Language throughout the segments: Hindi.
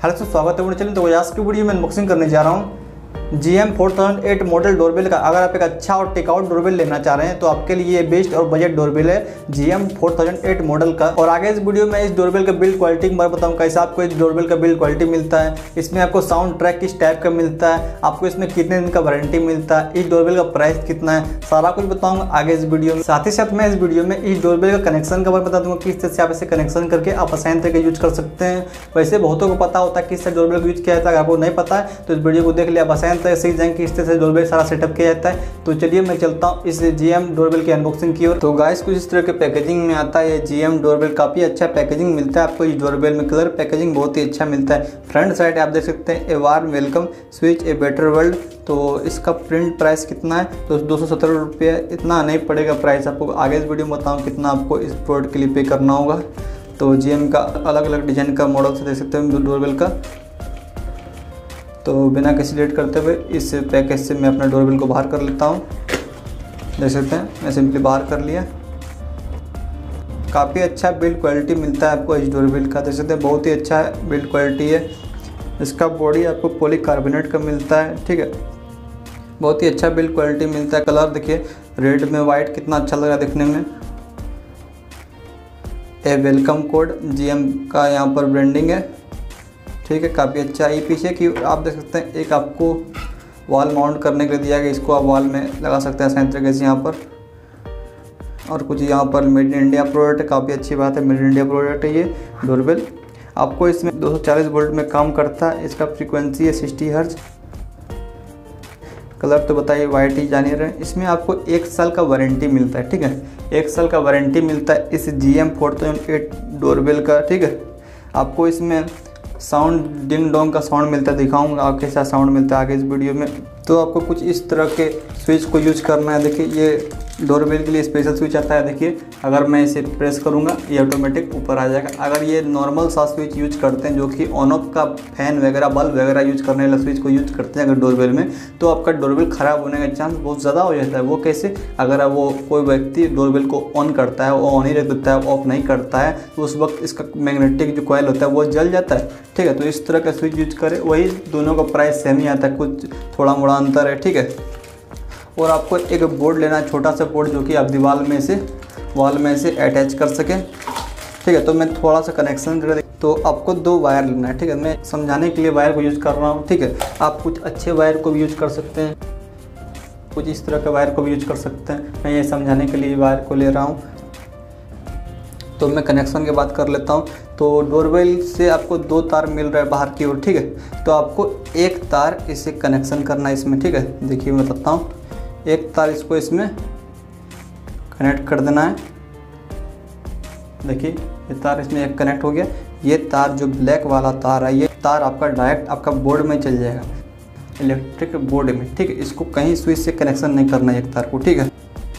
हेलो दोस्तों, स्वागत है मेरे चैनल। तो आज की वीडियो में अनबॉक्सिंग करने जा रहा हूँ GM 4008 मॉडल डोरबेल का। अगर आप एक अच्छा और टिकाऊ डोरबेल लेना चाह रहे हैं तो आपके लिए बेस्ट और बजट डोरबेल है GM 4008 मॉडल का। और आगे इस वीडियो में इस डोरबेल का बिल्ड क्वालिटी के बारे में बताऊँ, कैसा आपको इस डोरबेल का बिल्ड क्वालिटी मिलता है, इसमें आपको साउंड ट्रैक किस टाइप का मिलता है, आपको इसमें कितने दिन का वारंटी मिलता है, इस डोरबेल का प्राइस कितना है, सारा कुछ बताऊँगा आगे इस वीडियो में। साथ ही साथ मैं इस वीडियो में इस डोरबेल का कनेक्शन का बारे में बता दूँगा, किस तरह से आप इसे कनेक्शन करके आप आसान तरीके यूज कर सकते हैं। वैसे बहुतों को पता होता है किस तरह डोरबेल का यूज किया जाता है, अगर आपको नहीं पता है तो इस वीडियो को देख लिया आप आसान तरह सीख जाएंगे किस तरह से डोरबेल सारा सेटअप किया जाता है। तो चलिए मैं चलता हूँ इस GM डोरबेल की अनबॉक्सिंग की ओर। तो गाइस कुछ इस तरह के पैकेजिंग में आता है ये GM डोरबेल। काफ़ी अच्छा पैकेजिंग मिलता है आपको इस डोरबेल में, कलर पैकेजिंग बहुत ही अच्छा मिलता है। फ्रंट साइड आप देख सकते हैं a warm welcome switch a better world. तो इसका प्रिंट प्राइस कितना है तो 217 रुपये, इतना नहीं पड़ेगा प्राइस। आपको आगे इस वीडियो में बताऊँ कितना आपको इस प्रोडक्ट के लिए पे करना होगा। तो GM का अलग अलग डिजाइन का मॉडल से देख सकते हैं डोरबेल का। तो बिना किसी लेट करते हुए इस पैकेज से मैं अपना डोरबेल को बाहर कर लेता हूँ। देख सकते हैं मैं सिंपली बाहर कर लिया। काफ़ी अच्छा बिल्ड क्वालिटी मिलता है आपको इस डोरबेल का। देख सकते हैं बहुत ही अच्छा बिल्ड क्वालिटी है। इसका बॉडी आपको पॉलीकार्बोनेट का मिलता है, ठीक है। बहुत ही अच्छा बिल्ड क्वालिटी मिलता है। कलर देखिए रेड में वाइट कितना अच्छा लग रहा है देखने में। ए वेलकम कोड GM का यहाँ पर ब्रांडिंग है, ठीक है। काफ़ी अच्छा ये पीछे की आप देख सकते हैं एक आपको वॉल माउंट करने के लिए दिया गया, इसको आप वॉल में लगा सकते हैं आसान तरीके से यहाँ पर। और कुछ यहाँ पर मेड इन इंडिया प्रोडक्ट है, काफ़ी अच्छी बात है, मेड इन इंडिया प्रोडक्ट है ये डोरबेल। आपको इसमें 240 वोल्ट में काम करता है। इसका फ्रीक्वेंसी है 60 हर्ट्ज। कलर तो बताइए वाइट ही जानिए रहे। इसमें आपको 1 साल का वारंटी मिलता है, ठीक है। 1 साल का वारंटी मिलता है इस GM 4008 डोरबेल का, ठीक है। आपको इसमें साउंड डिंग डोंग का साउंड मिलता है, दिखाऊंगा आप कैसा साउंड मिलता है आगे इस वीडियो में। तो आपको कुछ इस तरह के स्विच को यूज करना है। देखिए ये डोरबेल के लिए स्पेशल स्विच आता है। देखिए अगर मैं इसे प्रेस करूंगा ये ऑटोमेटिक ऊपर आ जाएगा। अगर ये नॉर्मल सा स्विच यूज करते हैं जो कि ऑन ऑफ का फैन वगैरह बल्ब वगैरह यूज करने वाला स्विच को यूज करते हैं अगर डोरबेल में, तो आपका डोरबेल ख़राब होने का चांस बहुत ज़्यादा हो जाता है। वो कैसे? अगर वो कोई व्यक्ति डोरबेल को ऑन करता है, वो ऑन ही रख देता है, ऑफ नहीं करता है, तो उस वक्त इसका मैग्नेटिक जो कॉइल होता है वो जल जाता है, ठीक है। तो इस तरह का स्विच यूज करें, वही दोनों का प्राइस सेम ही आता है, कुछ थोड़ा मोड़ा अंतर है, ठीक है। और आपको एक बोर्ड लेना है, छोटा सा बोर्ड जो कि आप दीवार में से वॉल में से अटैच कर सकें, ठीक है। तो मैं थोड़ा सा कनेक्शन कर, तो आपको 2 वायर लेना है, ठीक है। मैं समझाने के लिए वायर को यूज़ कर रहा हूँ, ठीक है। आप कुछ अच्छे वायर को भी यूज़ कर सकते हैं, कुछ इस तरह के वायर को भी यूज़ कर सकते हैं। मैं ये समझाने के लिए वायर को ले रहा हूँ। तो मैं कनेक्शन की बात कर लेता हूँ। तो डोरबेल से आपको 2 तार मिल रहा है बाहर की ओर, ठीक है। तो आपको 1 तार इसे कनेक्शन करना है इसमें, ठीक है। देखिए मैं बताता हूँ, 1 तार इसको इसमें कनेक्ट कर देना है। देखिए ये तार इसमें एक कनेक्ट हो गया। ये तार जो ब्लैक वाला तार है, ये तार आपका डायरेक्ट आपका बोर्ड में चल जाएगा, इलेक्ट्रिक बोर्ड में, ठीक है। इसको कहीं स्विच से कनेक्शन नहीं करना है 1 तार को, ठीक है।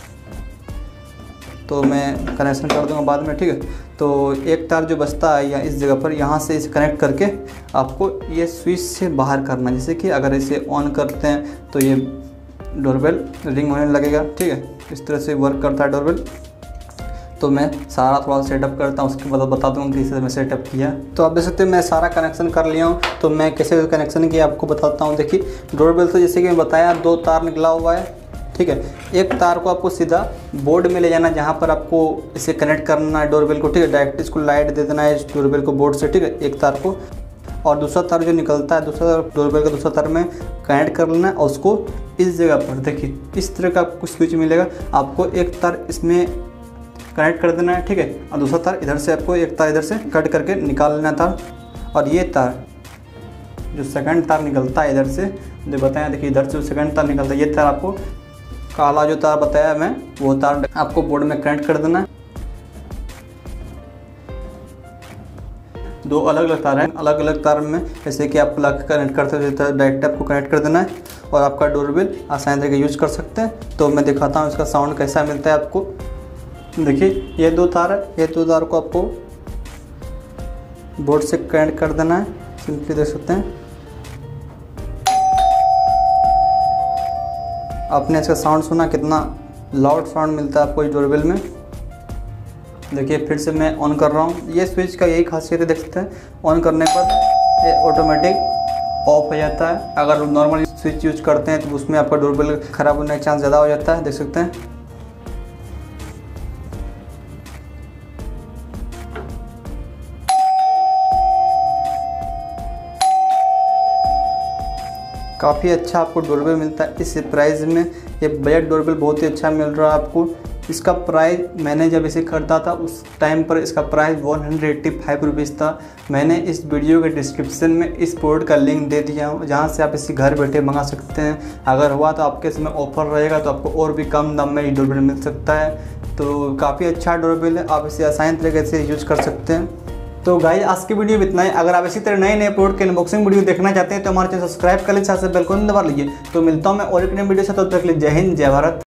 तो मैं कनेक्शन कर दूंगा बाद में, ठीक है। तो 1 तार जो बचता है या इस जगह पर, यहाँ से इसे कनेक्ट करके आपको ये स्विच से बाहर करना है। जैसे कि अगर इसे ऑन करते हैं तो ये डोरबेल रिंग होने लगेगा, ठीक है। इस तरह से वर्क करता है डोरबेल। तो मैं सारा थोड़ा सेटअप करता हूँ, उसके बाद बता दूँगा कि इसे मैं सेटअप किया। तो आप देख सकते हैं मैं सारा कनेक्शन कर लिया हूँ। तो मैं कैसे कनेक्शन किया आपको बताता हूँ। देखिए डोरबेल से जैसे कि मैं बताया 2 तार निकला हुआ है, ठीक है। 1 तार को आपको सीधा बोर्ड में ले जाना, जहाँ पर आपको इसे कनेक्ट करना है डोरबेल को, ठीक है। डायरेक्ट इसको लाइट दे देना है इस डोरबेल को बोर्ड से, ठीक है, 1 तार को। और दूसरा तार जो निकलता है, दूसरा डोरबेल का दूसरा तार में कनेक्ट कर लेना है और उसको इस जगह पर देखिए इस तरह का आपको स्विच मिलेगा। आपको 1 तार इसमें कनेक्ट कर देना है, ठीक है। और दूसरा तार इधर से आपको 1 तार इधर से कट करके निकाल लेना तार। और ये तार जो सेकंड तार निकलता है इधर से, जो बताया देखिए इधर से सेकंड तार निकलता है, ये तार आपको काला जो तार बताया मैं, वो तार आपको बोर्ड में कनेक्ट कर देना है। 2 अलग अलग तार हैं, अलग अलग तार में जैसे कि आप प्लग कनेक्ट करते हो डायरेक्ट आपको कनेक्ट कर देना है और आपका डोरबेल आसान तरीके यूज कर सकते हैं। तो मैं दिखाता हूँ इसका साउंड कैसा मिलता है आपको। देखिए ये 2 तार है, ये 2 तार को आपको बोर्ड से कनेक्ट कर देना है, सिंपली देख सकते हैं। आपने इसका साउंड सुना, कितना लाउड साउंड मिलता है आपको इस डोरबेल में। देखिए फिर से मैं ऑन कर रहा हूँ। ये स्विच का यही खासियत है, देख सकते हैं ऑन करने पर ये ऑटोमेटिक ऑफ हो जाता है। अगर नॉर्मल स्विच यूज करते हैं तो उसमें आपका डोरबेल ख़राब होने का चांस ज़्यादा हो जाता है, देख सकते हैं। काफ़ी अच्छा आपको डोरबेल मिलता है इस प्राइस में। ये बजट डोरबेल बहुत ही अच्छा मिल रहा है आपको। इसका प्राइस मैंने जब इसे खरीदा था उस टाइम पर इसका प्राइस 185 रुपीज़ था। मैंने इस वीडियो के डिस्क्रिप्शन में इस प्रोडक्ट का लिंक दे दिया हूँ, जहाँ से आप इसे घर बैठे मंगा सकते हैं। अगर हुआ तो आपके इसमें ऑफर रहेगा तो आपको और भी कम दाम में ये डोरबेल मिल सकता है। तो काफ़ी अच्छा डोरबेल है, आप इसे आसान तरीके से यूज कर सकते हैं। तो गाइस आज की वीडियो में इतना ही। अगर आप इसी तरह नए नए प्रोडक्ट के अनबॉक्सिंग वीडियो देखना चाहते हैं तो हमारे चैनल सब्सक्राइब कर लीजिए, साथ से बेल आइकन दबा लीजिए। तो मिलता हूँ मैं और एक नई वीडियो से, तब तक के लिए जय हिंद जय भारत।